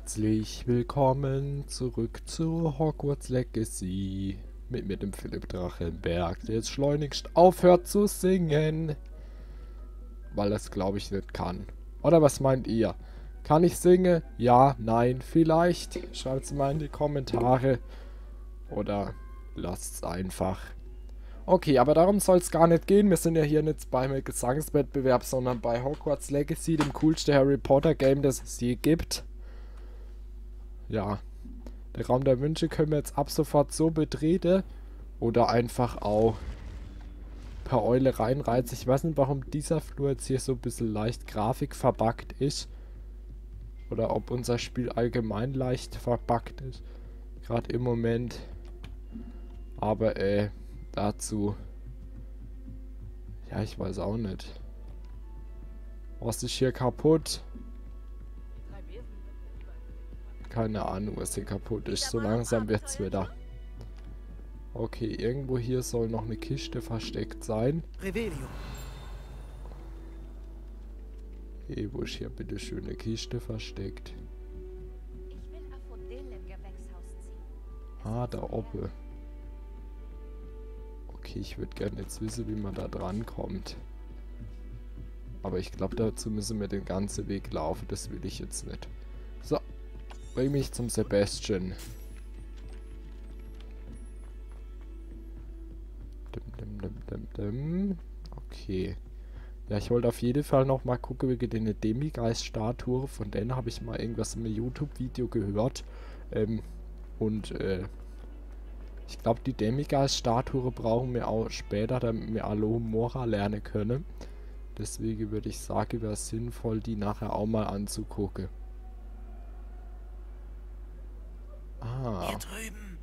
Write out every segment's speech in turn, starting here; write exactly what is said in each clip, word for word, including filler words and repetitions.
Herzlich willkommen zurück zu Hogwarts Legacy mit mir, dem Philipp Drachenberg, der jetzt schleunigst aufhört zu singen, weil er es, glaube ich, nicht kann. Oder was meint ihr? Kann ich singen? Ja, nein, vielleicht? Schreibt es mal in die Kommentare oder lasst es einfach. Okay, aber darum soll es gar nicht gehen. Wir sind ja hier nicht beim Gesangswettbewerb, sondern bei Hogwarts Legacy, dem coolsten Harry Potter Game, das es je gibt. Ja, der Raum der Wünsche können wir jetzt ab sofort so betreten oder einfach auch per Eule reinreizen. Ich weiß nicht, warum dieser Flur jetzt hier so ein bisschen leicht grafikverbuggt ist. Oder ob unser Spiel allgemein leicht verbuggt ist. Gerade im Moment. Aber äh, dazu. Ja, ich weiß auch nicht. Was ist hier kaputt? Keine Ahnung, was hier kaputt ist. So langsam wird's wieder. Okay, irgendwo hier soll noch eine Kiste versteckt sein. Hey, wo ist hier bitte schön eine Kiste versteckt? Ah, da oben. Okay, ich würde gerne jetzt wissen, wie man da dran kommt. Aber ich glaube, dazu müssen wir den ganzen Weg laufen. Das will ich jetzt nicht. So, bring mich zum Sebastian. Dim, dim, dim, dim, dim. Okay. Ja, ich wollte auf jeden Fall noch mal gucken wegen der Demigeist-Statue. Von denen habe ich mal irgendwas in einem YouTube-Video gehört. Ähm, und, äh, ich glaube, die Demigeist-Statue brauchen wir auch später, damit wir Alohomora lernen können. Deswegen würde ich sagen, wäre es sinnvoll, die nachher auch mal anzugucken. Ah. Hier drüben.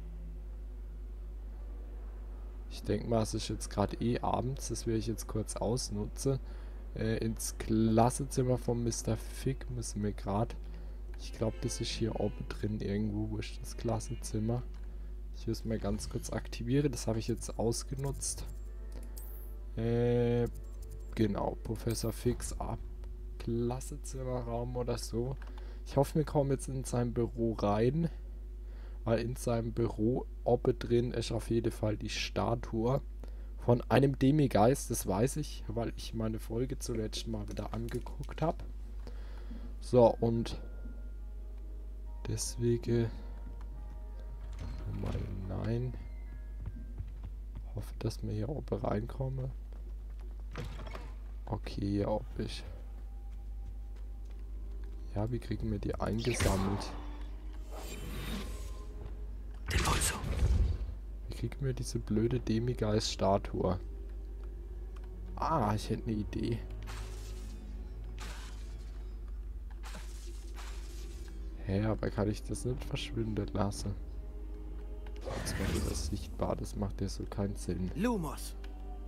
Ich denke mal, es ist jetzt gerade eh abends. Das werde ich jetzt kurz ausnutzen. Äh, ins Klassenzimmer von Mister Fig müssen wir gerade. Ich glaube, das ist hier oben drin irgendwo. Wo ist das Klassenzimmer? Ich will es mal ganz kurz aktivieren. Das habe ich jetzt ausgenutzt. Äh, genau. Professor Figs ab. Klassenzimmerraum oder so. Ich hoffe, wir kommen jetzt in sein Büro rein. Weil in seinem Büro oben drin ist auf jeden Fall die Statue von einem Demigeist. Das weiß ich, weil ich meine Folge zuletzt mal wieder angeguckt habe. So, und deswegen mal nein. Hoffe, dass wir hier oben reinkommen. Okay, hier ob ich. Ja, wie kriegen wir die eingesammelt? Wie kriegen wir diese blöde Demigeist-Statue? Ah, ich hätte eine Idee. Hä, aber kann ich das nicht verschwinden lassen? Jetzt war das sichtbar, das macht ja so keinen Sinn. Lumos.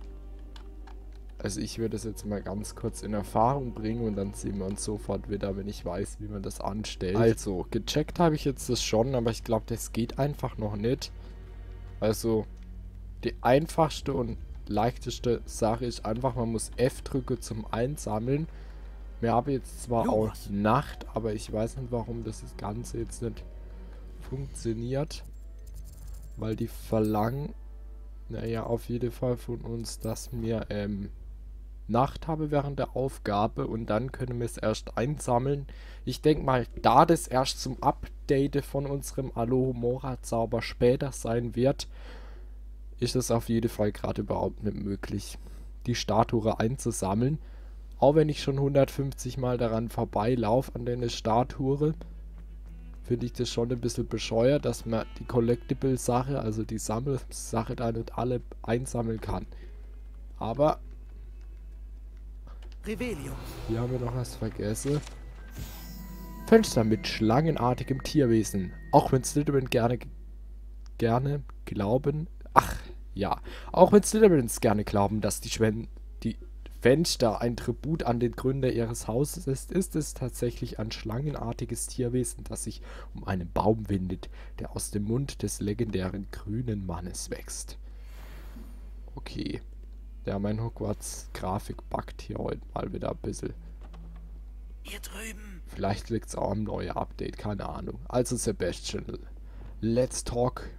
Also ich würde das jetzt mal ganz kurz in Erfahrung bringen und dann sehen wir uns sofort wieder, wenn ich weiß, wie man das anstellt. Also, gecheckt habe ich jetzt das schon, aber ich glaube, das geht einfach noch nicht. Also, die einfachste und leichteste Sache ist einfach, man muss F drücken zum Einsammeln. Wir haben jetzt zwar Lumos. auch Nacht, aber ich weiß nicht, warum das Ganze jetzt nicht funktioniert. Weil die verlangen, naja, auf jeden Fall von uns, dass wir, ähm, Nacht habe während der Aufgabe und dann können wir es erst einsammeln. Ich denke mal, da das erst zum Update von unserem Alohomora Zauber später sein wird, ist es auf jeden Fall gerade überhaupt nicht möglich, die Statue einzusammeln. Auch wenn ich schon hundertfünfzig Mal daran vorbeilaufe an der Statue, finde ich das schon ein bisschen bescheuert, dass man die Collectible-Sache, also die Sammelsache, da nicht alle einsammeln kann. Aber Revelio. hier haben wir noch was vergessen. Fenster mit schlangenartigem Tierwesen. Auch wenn Slytherin gerne, gerne glauben... Ach, ja. Auch wenn Slytherins gerne glauben, dass die, Schwen die Fenster ein Tribut an den Gründer ihres Hauses ist, ist es tatsächlich ein schlangenartiges Tierwesen, das sich um einen Baum windet, der aus dem Mund des legendären grünen Mannes wächst. Okay. Ja, mein Hogwarts-Grafik buggt hier heute mal wieder ein bisschen. Hier drüben. Vielleicht liegt es auch am neuen Update, keine Ahnung. Also Sebastian, let's talk.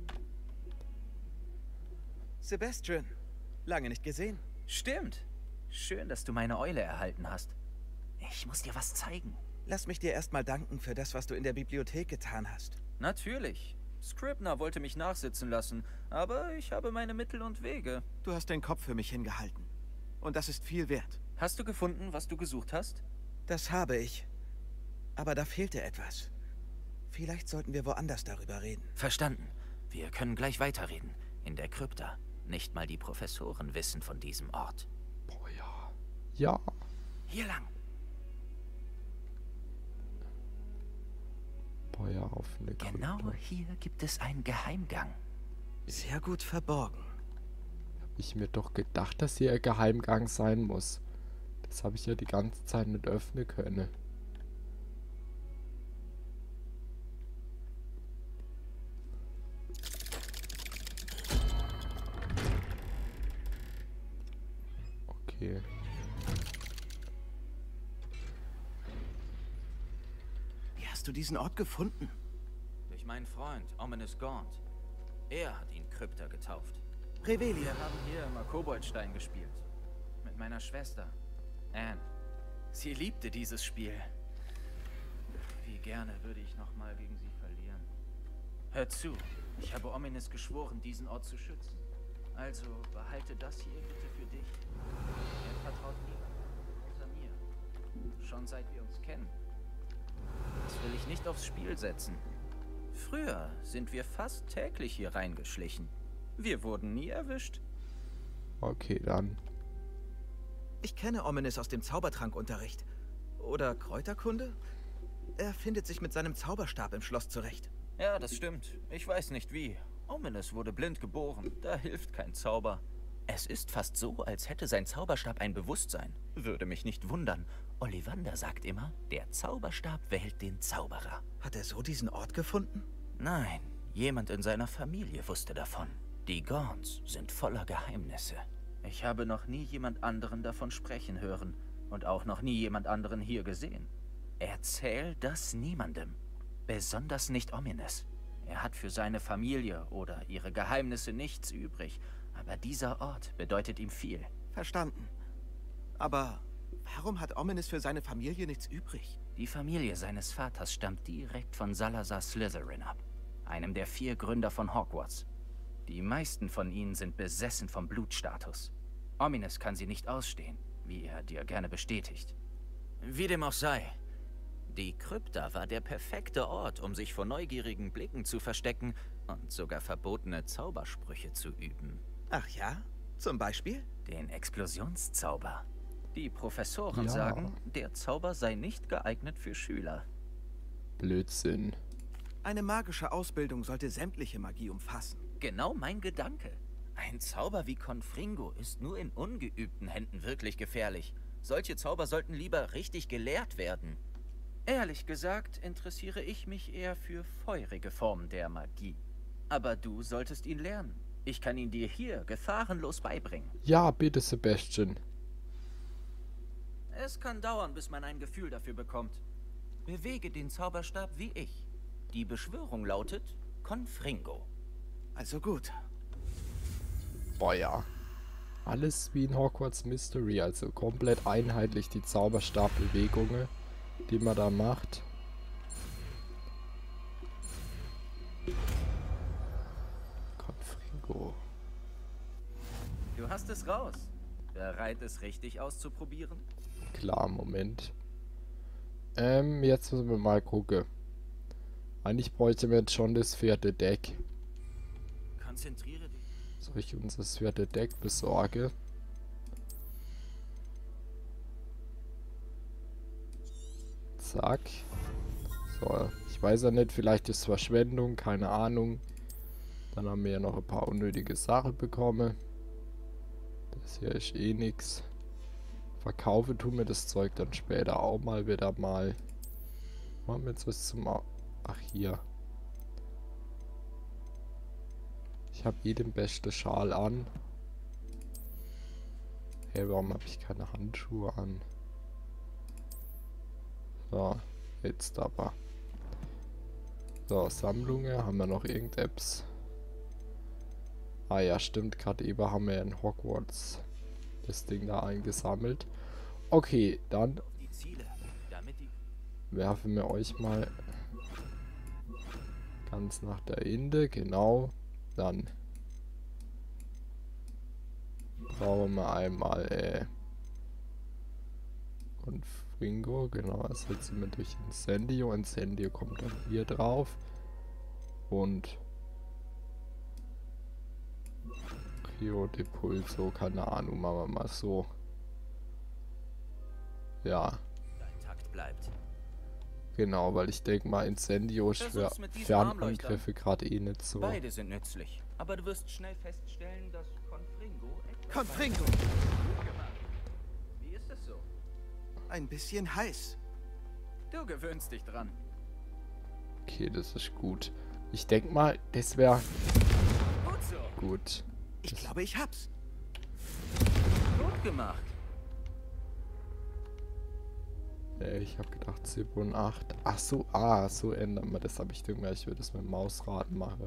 Sebastian, lange nicht gesehen. Stimmt. Schön, dass du meine Eule erhalten hast. Ich muss dir was zeigen. Lass mich dir erstmal danken für das, was du in der Bibliothek getan hast. Natürlich. Scribner wollte mich nachsitzen lassen, aber ich habe meine Mittel und Wege. Du hast den Kopf für mich hingehalten. Und das ist viel wert. Hast du gefunden, was du gesucht hast? Das habe ich. Aber da fehlte etwas. Vielleicht sollten wir woanders darüber reden. Verstanden. Wir können gleich weiterreden. In der Krypta. Nicht mal die Professoren wissen von diesem Ort. Boah, ja. Ja. Hier lang. Boah, ja, auf eine Genau Krypta. hier gibt es einen Geheimgang. Sehr gut verborgen. Hab ich mir doch gedacht, dass hier ein Geheimgang sein muss. Das habe ich ja die ganze Zeit nicht öffnen können. Okay. Wie hast du diesen Ort gefunden? Durch meinen Freund, Ominous Gaunt. Er hat ihn Krypta getauft. Revelia. Wir haben hier immer Koboldstein gespielt. Mit meiner Schwester, Anne. Sie liebte dieses Spiel. Wie gerne würde ich nochmal gegen sie verlieren. Hör zu, ich habe Ominous geschworen, diesen Ort zu schützen. Also behalte das hier bitte für dich. Er vertraut niemandem außer mir. Schon seit wir uns kennen. Das will ich nicht aufs Spiel setzen. Früher sind wir fast täglich hier reingeschlichen. Wir wurden nie erwischt. Okay, dann. Ich kenne Ominous aus dem Zaubertrankunterricht. Oder Kräuterkunde? Er findet sich mit seinem Zauberstab im Schloss zurecht. Ja, das stimmt. Ich weiß nicht wie. Ominous wurde blind geboren. Da hilft kein Zauber. Es ist fast so, als hätte sein Zauberstab ein Bewusstsein. Würde mich nicht wundern. Ollivander sagt immer, der Zauberstab wählt den Zauberer. Hat er so diesen Ort gefunden? Nein, jemand in seiner Familie wusste davon. Die Gaunts sind voller Geheimnisse. Ich habe noch nie jemand anderen davon sprechen hören und auch noch nie jemand anderen hier gesehen. Erzähl das niemandem. Besonders nicht Ominous. Er hat für seine Familie oder ihre Geheimnisse nichts übrig, aber dieser Ort bedeutet ihm viel. Verstanden. Aber warum hat Ominous für seine Familie nichts übrig? Die Familie seines Vaters stammt direkt von Salazar Slytherin ab, einem der vier Gründer von Hogwarts. Die meisten von ihnen sind besessen vom Blutstatus. Ominous kann sie nicht ausstehen, wie er dir gerne bestätigt. Wie dem auch sei, die Krypta war der perfekte Ort, um sich vor neugierigen Blicken zu verstecken und sogar verbotene Zaubersprüche zu üben. Ach ja? Zum Beispiel? Den Explosionszauber. Die Professoren Ja. sagen, der Zauber sei nicht geeignet für Schüler. Blödsinn. Eine magische Ausbildung sollte sämtliche Magie umfassen. Genau mein Gedanke. Ein Zauber wie Confringo ist nur in ungeübten Händen wirklich gefährlich. Solche Zauber sollten lieber richtig gelehrt werden. Ehrlich gesagt interessiere ich mich eher für feurige Formen der Magie. Aber du solltest ihn lernen. Ich kann ihn dir hier gefahrenlos beibringen. Ja, bitte, Sebastian. Es kann dauern, bis man ein Gefühl dafür bekommt. Bewege den Zauberstab wie ich. Die Beschwörung lautet Confringo. Also gut. Boah, ja. Alles wie in Hogwarts Mystery, also komplett einheitlich die Zauberstabbewegungen, die man da macht. Confringo. Du hast es raus. Bereit, es richtig auszuprobieren? Klar, Moment. Ähm, jetzt müssen wir mal gucken. Eigentlich bräuchte man jetzt schon das vierte Deck. Konzentriere dich. Soll ich uns das vierte Deck besorgen? Zack. So, ich weiß ja nicht, vielleicht ist es Verschwendung, keine Ahnung. Dann haben wir ja noch ein paar unnötige Sachen bekommen. Das hier ist eh nix. Verkaufe tun wir das Zeug dann später auch mal wieder mal. Machen wir jetzt was zum... Au Ach, hier. Ich habe eh den besten Schal an. Hey, warum habe ich keine Handschuhe an? So, jetzt aber. So, Sammlungen. Haben wir noch irgendetwas? Ah ja, stimmt. Gerade eben haben wir in Hogwarts das Ding da eingesammelt. Okay, dann Die Ziele, damit die werfen wir euch mal ganz nach der Ende. Genau. Dann brauchen wir einmal äh, Confringo. Genau, das setzen wir durch Incendio. Incendio kommt dann hier drauf. Und Rio de Pulso, keine Ahnung, machen wir mal so. Ja, dein Takt bleibt. genau, weil ich denke mal, Incendio ist für Versuch's mit diesem Fernangriffe gerade eh nicht so. Beide sind nützlich, aber du wirst schnell feststellen, dass Confringo etwas Confringo! gemacht. Wie ist es so? Ein bisschen heiß. Du gewöhnst dich dran. Okay, das ist gut. Ich denke mal, das wäre Gut so. gut. Ich Das- glaube, ich hab's. Gut gemacht. Äh, ich habe gedacht sieben und acht. Ach so, ah, so ändert man das. Aber ich denke mal, ich würde es mit dem Mausrad machen.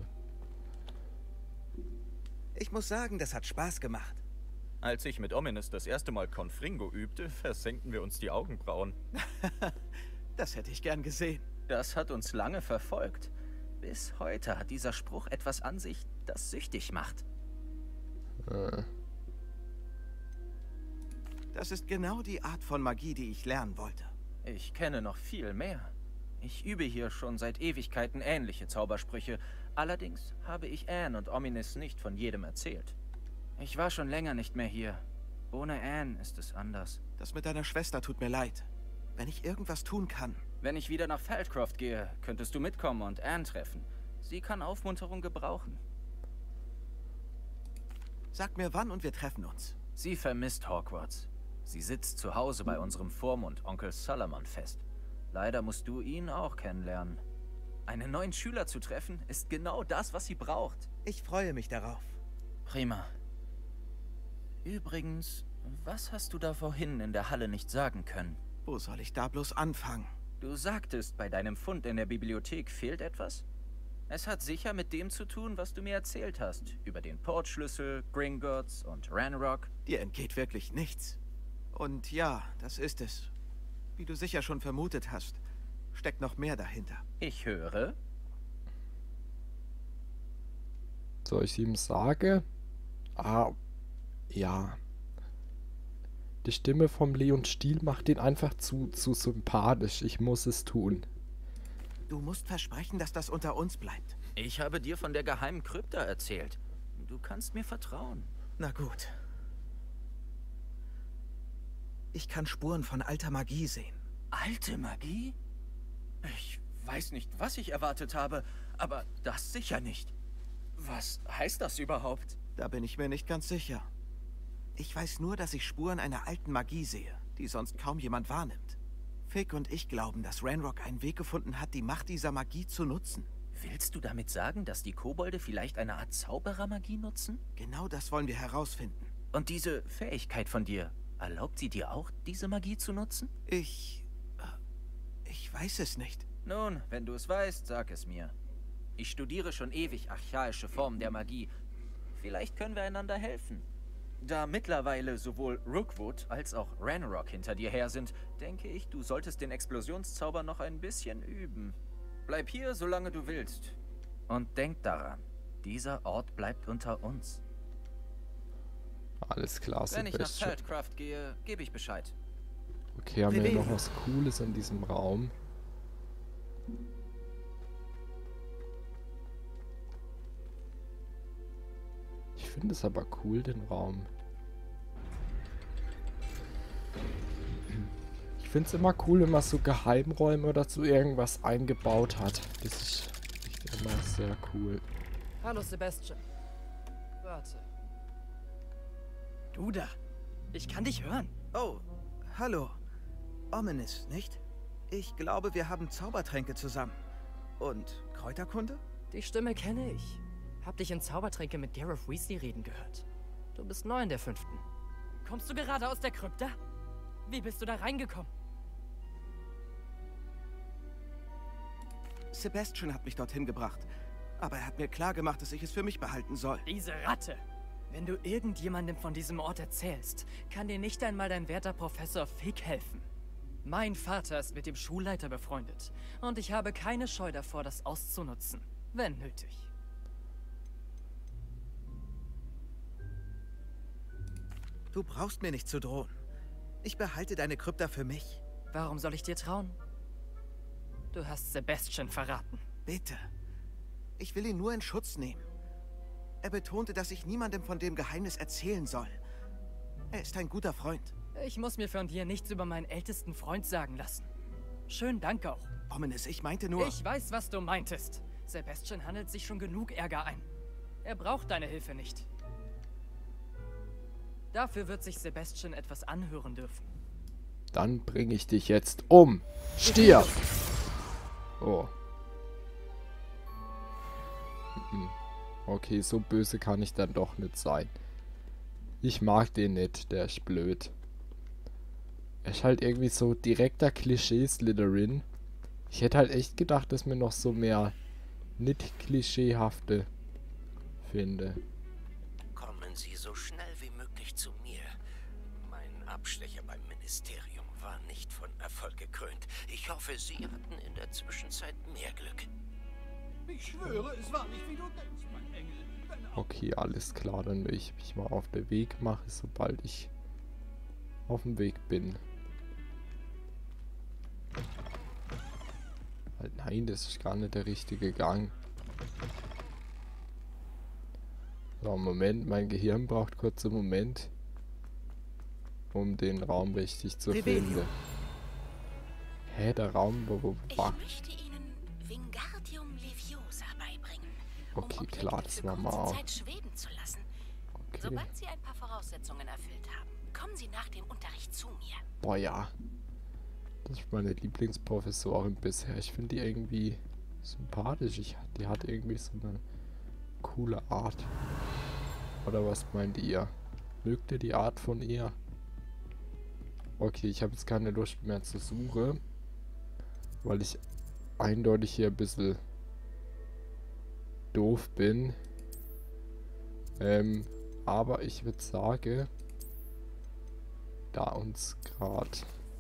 Ich muss sagen, das hat Spaß gemacht. Als ich mit Ominous das erste Mal Confringo übte, versenkten wir uns die Augenbrauen. Das hätte ich gern gesehen. Das hat uns lange verfolgt. Bis heute hat dieser Spruch etwas an sich, das süchtig macht. Äh, Das ist genau die Art von Magie, die ich lernen wollte. Ich kenne noch viel mehr. Ich übe hier schon seit Ewigkeiten ähnliche Zaubersprüche. Allerdings habe ich Anne und Ominous nicht von jedem erzählt. Ich war schon länger nicht mehr hier. Ohne Anne ist es anders. Das mit deiner Schwester tut mir leid. Wenn ich irgendwas tun kann. Wenn ich wieder nach Feldcroft gehe, könntest du mitkommen und Anne treffen. Sie kann Aufmunterung gebrauchen. Sag mir wann und wir treffen uns. Sie vermisst Hogwarts. Sie sitzt zu Hause bei unserem Vormund Onkel Solomon fest. Leider musst du ihn auch kennenlernen. Einen neuen Schüler zu treffen, ist genau das, was sie braucht. Ich freue mich darauf. Prima. Übrigens, was hast du da vorhin in der Halle nicht sagen können? Wo soll ich da bloß anfangen? Du sagtest, bei deinem Fund in der Bibliothek fehlt etwas? Es hat sicher mit dem zu tun, was du mir erzählt hast. Über den Portschlüssel, Gringotts und Ranrock. Dir entgeht wirklich nichts. Und ja, das ist es. Wie du sicher schon vermutet hast, steckt noch mehr dahinter. Ich höre. soll ich ihm sagen? Ah, ja. Die Stimme vom Leon Stiel macht ihn einfach zu, zu sympathisch. Ich muss es tun. Du musst versprechen, dass das unter uns bleibt. Ich habe dir von der geheimen Krypta erzählt. Du kannst mir vertrauen. Na gut. Ich kann Spuren von alter Magie sehen. Alte Magie? Ich weiß nicht, was ich erwartet habe, aber das sicher nicht. Was heißt das überhaupt? Da bin ich mir nicht ganz sicher. Ich weiß nur, dass ich Spuren einer alten Magie sehe, die sonst kaum jemand wahrnimmt. Fick und ich glauben, dass Ranrock einen Weg gefunden hat, die Macht dieser Magie zu nutzen. Willst du damit sagen, dass die Kobolde vielleicht eine Art Zauberermagie nutzen? Genau das wollen wir herausfinden. Und diese Fähigkeit von dir, erlaubt sie dir auch, diese Magie zu nutzen? Ich... äh, Ich weiß es nicht. Nun, wenn du es weißt, sag es mir. Ich studiere schon ewig archaische Formen der Magie. Vielleicht können wir einander helfen. Da mittlerweile sowohl Rookwood als auch Ranrock hinter dir her sind, denke ich, du solltest den Explosionszauber noch ein bisschen üben. Bleib hier, solange du willst. Und denk daran, dieser Ort bleibt unter uns. Alles klar, Wenn ich nach Sebastian. Feldcraft gehe, gebe ich Bescheid. Okay, haben wir Bewegung. noch was Cooles in diesem Raum? Ich finde es aber cool, den Raum. Ich finde es immer cool, wenn man so Geheimräume oder so irgendwas eingebaut hat. Das ist echt immer sehr cool. Hallo Sebastian. Warte. Du da. Ich kann dich hören. Oh, hallo. Ominous, nicht? Ich glaube, wir haben Zaubertränke zusammen. Und Kräuterkunde? Die Stimme kenne ich. Hab dich in Zaubertränke mit Gareth Weasley reden gehört. Du bist neu in der fünften. Kommst du gerade aus der Krypta? Wie bist du da reingekommen? Sebastian hat mich dorthin gebracht. Aber er hat mir klar gemacht, dass ich es für mich behalten soll. Diese Ratte! Wenn du irgendjemandem von diesem Ort erzählst, kann dir nicht einmal dein werter Professor Fig helfen. Mein Vater ist mit dem Schulleiter befreundet. Und ich habe keine Scheu davor, das auszunutzen. Wenn nötig. Du brauchst mir nicht zu drohen. Ich behalte deine Krypta für mich. Warum soll ich dir trauen? Du hast Sebastian verraten. Bitte. Ich will ihn nur in Schutz nehmen. Er betonte, dass ich niemandem von dem Geheimnis erzählen soll. Er ist ein guter Freund. Ich muss mir von dir nichts über meinen ältesten Freund sagen lassen. Schönen Dank auch. Ominous, ich meinte nur... Ich weiß, was du meintest. Sebastian handelt sich schon genug Ärger ein. Er braucht deine Hilfe nicht. Dafür wird sich Sebastian etwas anhören dürfen. Dann bringe ich dich jetzt um. Stirb! Oh. Okay, so böse kann ich dann doch nicht sein. Ich mag den nicht, der ist blöd. Er ist halt irgendwie so direkter Klischee-Slytherin. Ich hätte halt echt gedacht, dass mir noch so mehr nicht klischeehafte finde. Kommen Sie so schnell wie möglich zu mir. Mein Abstecher beim Ministerium war nicht von Erfolg gekrönt. Ich hoffe, Sie hatten in der Zwischenzeit mehr Glück. Ich schwöre, es war nicht wie du denkst, mein Engel. Okay, alles klar, dann will ich mich mal auf den Weg mache, sobald ich auf dem Weg bin. Nein, das ist gar nicht der richtige Gang. So, Moment, mein Gehirn braucht kurz einen Moment, um den Raum richtig zu finden. Hä, der Raum, wo, wo war? Ich möchte Ihnen Wingardium Leviosa beibringen, Okay, um klar, das war mal auch. Zeit schweben zu lassen. Okay. Sobald Sie ein paar Voraussetzungen erfüllt haben, kommen Sie nach dem Unterricht zu mir. Boah, ja. Das ist meine Lieblingsprofessorin bisher. Ich finde die irgendwie sympathisch. Ich, die hat irgendwie so eine coole Art. Oder was meint ihr? Mögt ihr die Art von ihr? Okay, ich habe jetzt keine Lust mehr zu suchen. Weil ich eindeutig hier ein bisschen doof bin. Ähm, aber ich würde sagen, da uns gerade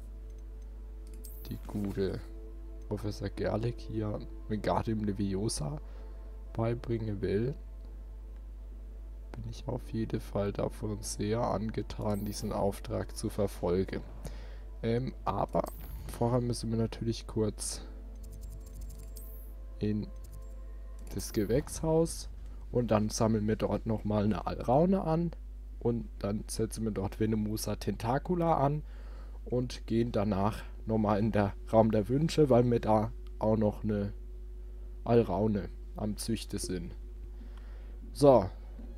die gute Professor Gerlich hier Wingardium Leviosa beibringen will, bin ich auf jeden Fall davon sehr angetan, diesen Auftrag zu verfolgen. Ähm, aber vorher müssen wir natürlich kurz in das Gewächshaus und dann sammeln wir dort nochmal eine Alraune an und dann setzen wir dort Venomosa Tentacula an und gehen danach nochmal in der Raum der Wünsche, weil wir da auch noch eine Alraune am Züchte sind. So.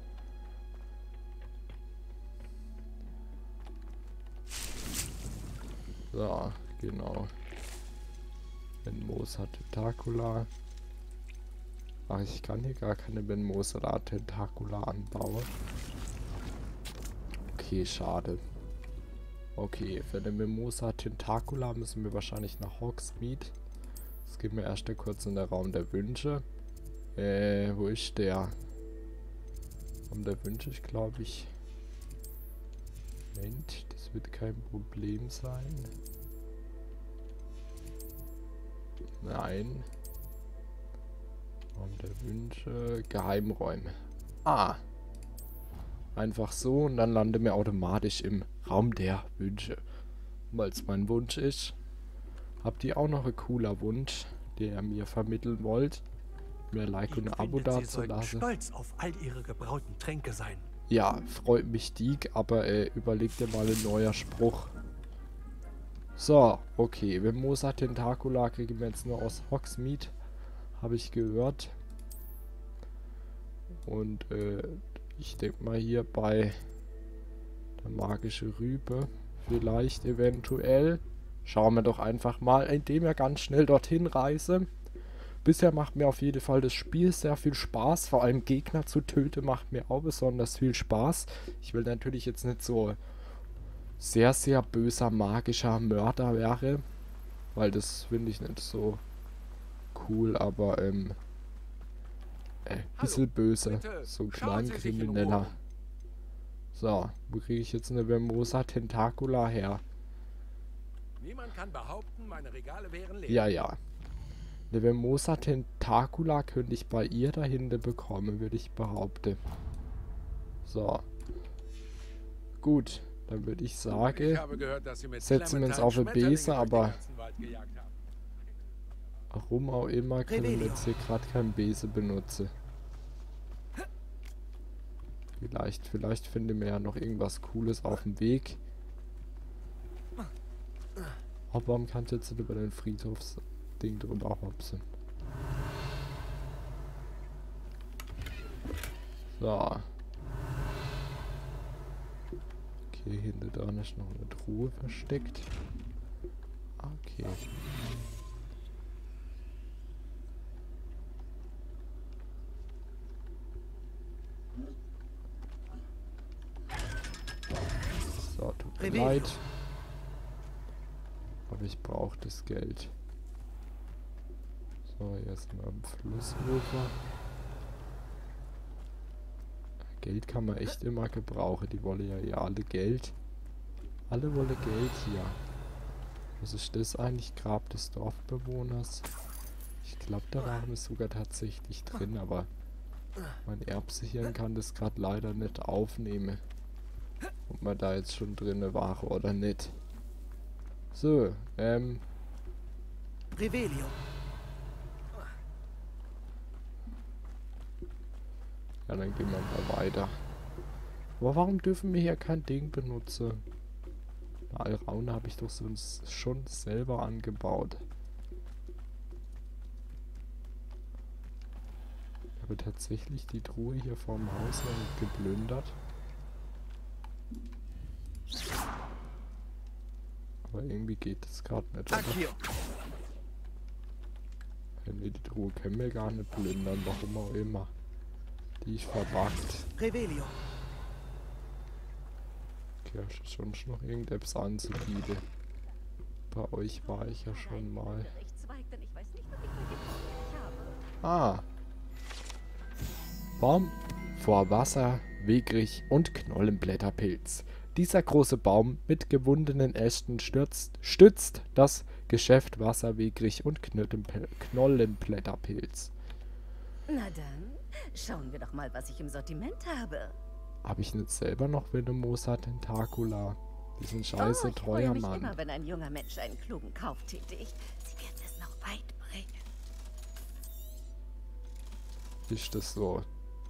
So, genau. Venomosa Tentacula. Ach, ich kann hier gar keine Venomosa Tentacula anbauen. Okay, schade. Okay, für den Venomosa Tentacula müssen wir wahrscheinlich nach Hogsmeade. Jetzt gehen wir erst kurz in den Raum der Wünsche. Äh, wo ist der? Raum der Wünsche, ich glaube ich. Moment, das wird kein Problem sein. Nein. Raum der Wünsche, Geheimräume. Ah. Einfach so und dann landen wir automatisch im Raum der Wünsche. Weil es mein Wunsch ist. Habt ihr auch noch einen cooler Wunsch, den ihr mir vermitteln wollt? Mir ein Like und ein Abo dazulassen. Stolz auf all ihre gebrauten Tränke sein. Ja, freut mich Diek, aber äh, überleg dir mal ein neuer Spruch. So, okay. Venomosa Tentacula kriegen wir jetzt nur aus Hogsmeade. Habe ich gehört. Und äh, ich denke mal hier bei der magische Rübe. Vielleicht eventuell. Schauen wir doch einfach mal, indem wir ganz schnell dorthin reisen. Bisher macht mir auf jeden Fall das Spiel sehr viel Spaß. Vor allem Gegner zu töten macht mir auch besonders viel Spaß. Ich will natürlich jetzt nicht so sehr, sehr böser magischer Mörder wäre. Weil das finde ich nicht so cool, aber ähm, äh, bisschen böse. bitte, So ein schauen Sie sich in Kleinkrimineller. Ruhe um. So, wo kriege ich jetzt eine Vermosa Tentacula her? Niemand kann behaupten, meine Regale wären leer. Ja, ja. Eine Vermosa Tentacula könnte ich bei ihr dahinter bekommen, würde ich behaupten. So. Gut, dann würde ich sagen, Ich habe gehört, dass Sie mit setzen wir uns Clementine auf eine Schmetterlinge Bese, durch den aber ganzen Wald gejagt haben. warum auch immer können wir Revelio. jetzt hier gerade kein Bese benutzen. Vielleicht, vielleicht finden wir ja noch irgendwas Cooles auf dem Weg. Aber warum kann ich jetzt nicht über den Friedhofsding drüber hopsen? So. Okay, hinter dran ist noch eine Truhe versteckt. Okay. So, tut mir Revelio. leid. Aber ich brauche das Geld. So, hier sind wir am Flussufer. Geld kann man echt immer gebrauchen. Die wollen ja hier alle Geld. Alle wollen Geld hier. Was ist das eigentlich? Grab des Dorfbewohners. Ich glaube, da waren wir sogar tatsächlich drin, aber mein Erbsehirn kann das gerade leider nicht aufnehmen. Ob man da jetzt schon drinne war oder nicht. So, ähm, Revelio. ja, dann gehen wir mal weiter. Aber warum dürfen wir hier kein Ding benutzen? Na, Alraune habe ich doch sonst schon selber angebaut. Ich habe tatsächlich die Truhe hier vorm Haus noch nicht geplündert. Aber irgendwie geht das gerade nicht. Oder? Accio. Ja, nee, die Truhe können wir gar nicht plündern, warum auch immer. Die ist verbuggt. Revelio. Okay, hast du schon noch irgendetwas anzubieten? Bei euch war ich ja schon mal. Ah. Baum vor Wasser, Wegrich und Knollenblätterpilz. Dieser große Baum mit gewundenen Ästen stürzt, stützt das Geschäft Wasser, Wegrich und Knöttenpel- Knollenblätterpilz. Na dann, schauen wir doch mal, was ich im Sortiment habe. Habe ich nicht selber noch Venomosa Tentacula? Die sind scheiße oh, ich teuer, freue mich Mann. immer, wenn ein junger Mensch einen klugen Kauf tätigt. Sie werden es noch weit bringen. Ist das so?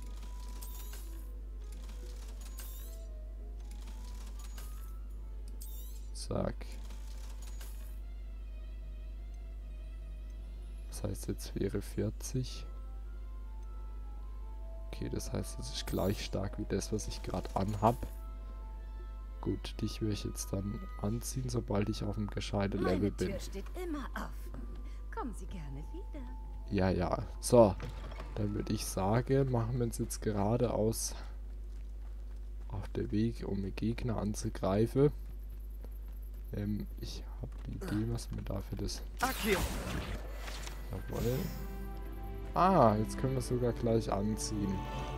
Zack. Das heißt, jetzt wäre vierzig. Okay, das heißt, es ist gleich stark wie das, was ich gerade anhab. Gut, dich würde ich jetzt dann anziehen, sobald ich auf dem gescheiten Level Meine bin. Tür steht immer offen. Kommen Sie gerne wieder. Ja, ja. So, dann würde ich sagen, machen wir uns jetzt geradeaus auf der Weg, um den Gegner anzugreifen. Ähm, ich habe die Idee, was mir dafür das... Accio. Jawohl. Ah, jetzt können wir es sogar gleich anziehen.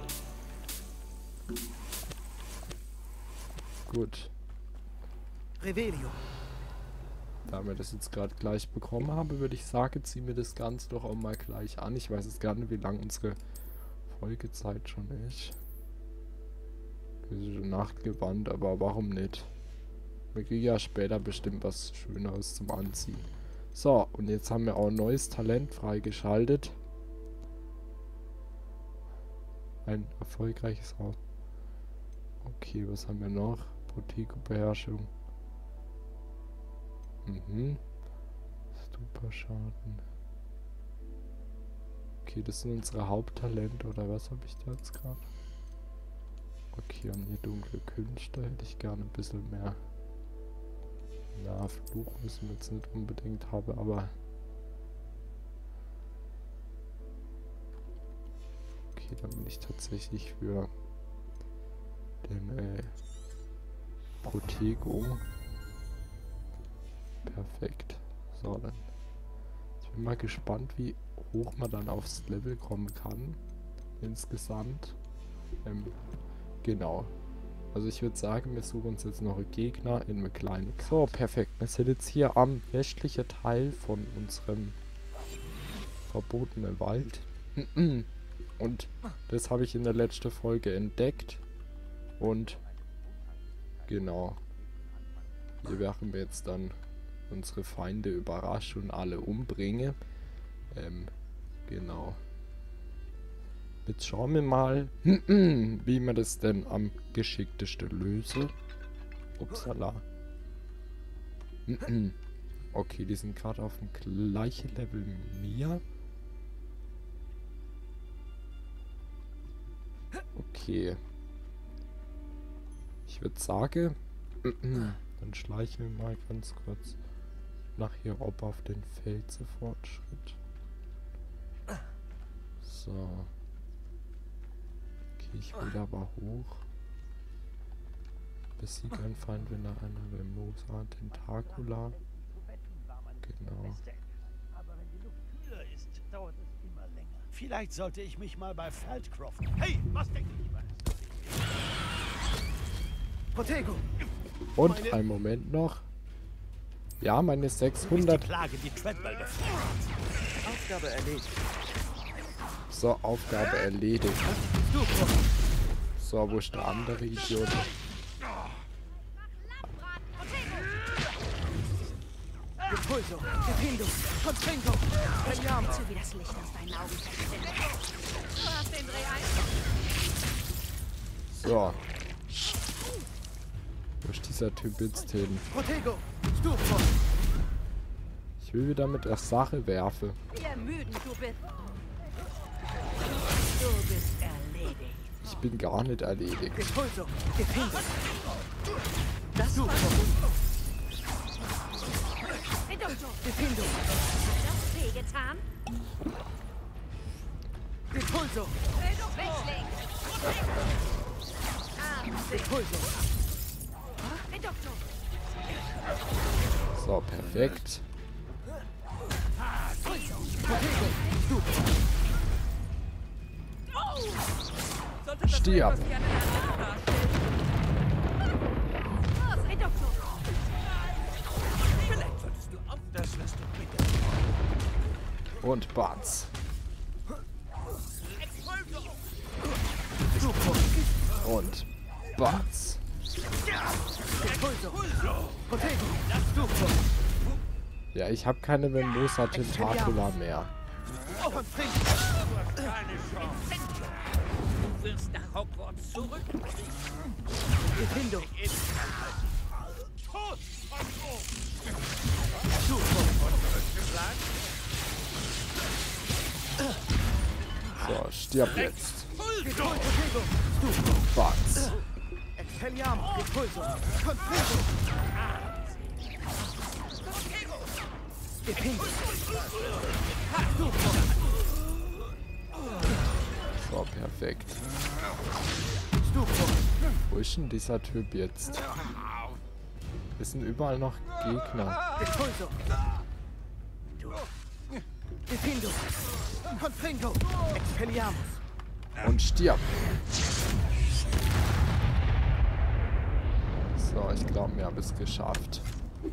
Gut. Revelio. Da wir das jetzt gerade gleich bekommen haben, würde ich sagen, ziehen wir das Ganze doch auch mal gleich an. Ich weiß jetzt gar nicht, wie lang unsere Folgezeit schon ist. Wir sind schon nachtgewandt, aber warum nicht? Wir kriegen ja später bestimmt was Schöneres zum Anziehen. So, und jetzt haben wir auch ein neues Talent freigeschaltet. Ein erfolgreiches Haus. Okay, was haben wir noch? Protego-Beherrschung. Mhm. Super Schaden. Okay, das sind unsere Haupttalente, oder was habe ich da jetzt gerade? Okay, und hier dunkle Künste hätte ich gerne ein bisschen mehr. Ja, Fluch müssen wir jetzt nicht unbedingt haben, aber... Okay, dann bin ich tatsächlich für den äh, Protego. Perfekt. So, dann. Ich bin mal gespannt, wie hoch man dann aufs Level kommen kann. Insgesamt. Ähm, genau. Also ich würde sagen, wir suchen uns jetzt noch einen Gegner in einem kleinen Kampf. So, perfekt. Wir sind jetzt hier am westlichen Teil von unserem verbotenen Wald. Und das habe ich in der letzten Folge entdeckt. Und genau. Hier werden wir jetzt dann unsere Feinde überraschen und alle umbringen. Ähm, genau. Jetzt schauen wir mal, wie man das denn am geschicktesten löse. Upsala. Okay, die sind gerade auf dem gleichen Level wie mir. Okay. Ich würde sagen, dann schleichen wir mal ganz kurz nach hier oben auf den Felsenfortschritt. So. Okay, ich will aber hoch. Besiege einen Feind, wenn er einer Vemosa Tentacula. Genau. Aber wenn die Luft kühler ist, dauert es immer länger. Vielleicht sollte ich mich mal bei Feldcroft. Hey, was denke ich mal? Protego! Und meine einen Moment noch. Ja, meine sechshundert. Die Plage, die Treadwell befreit. Aufgabe erledigt. So, Aufgabe erledigt. So, wo ist der andere Idiot? Impulso, Defindo, Constringo, Vediamo. Zu wie das Licht aus deinen Augen verschwindet. Du hast den Dreh ein. So. Wo ist dieser Typ jetzt hin? Protego, Stufo. Ich will wieder mit der Sache werfen. Wie ermüdend du bist. Du bist erledigt. Ich bin gar nicht erledigt. Impulso, Defindo. Das war Defindo. Hat das wehgetan? Impulso. Wechsling. Ah, Impulso. Reduktum. So, perfekt. Stirb. Reduktum. Vielleicht solltest du auf das, was du bitte. Und Batz. Und Batz. Ja, ich habe keine Vemosa Tentacula mehr. Du wirst nach Hogwarts zurück. Defindo. So, stirb jetzt. Batz. Expelliarmus, Impulso, Constringo. Defindo. So, perfekt. Stufo. Wo ist denn dieser Typ jetzt? Es sind überall noch Gegner. Impulso. Defindo. Constringo. Expelliarmus. Und stirb. So, ich glaube, wir haben es geschafft.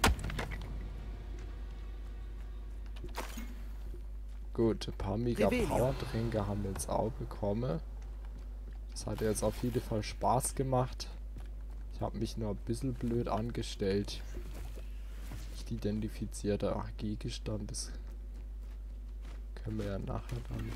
Gut, ein paar mega Power-Tränke haben wir jetzt auch bekommen. Das hat jetzt auf jeden Fall Spaß gemacht. Ich habe mich nur ein bisschen blöd angestellt. Nicht identifizierter Gegenstand, das können wir ja nachher dann.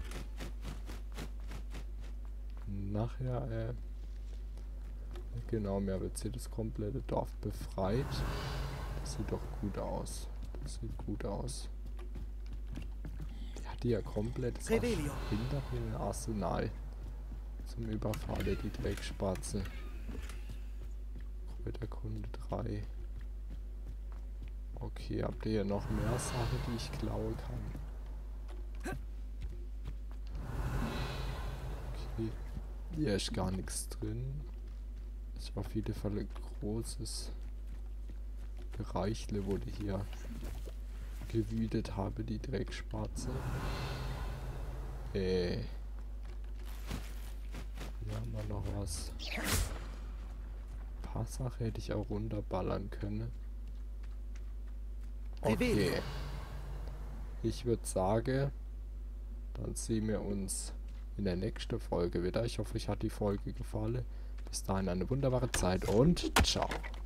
Nachher, äh. Genau, wir haben jetzt hier das komplette Dorf befreit. Das sieht doch gut aus. Das sieht gut aus. Die hatte ja komplett das Arsenal zum Überfall, die Dreckspatze. Kräuterkunde drei. Okay, habt ihr hier noch mehr Sachen, die ich klauen kann? Okay, hier ist gar nichts drin. Das war auf jeden Fall ein großes Bereichle, wurde hier gewütet habe, die Dreckspatze. Äh. Hier haben wir noch was. Ein paar Sachen hätte ich auch runterballern können. Okay. Ich würde sagen, dann sehen wir uns in der nächsten Folge wieder. Ich hoffe, euch hat die Folge gefallen. Bis dahin eine wunderbare Zeit und ciao.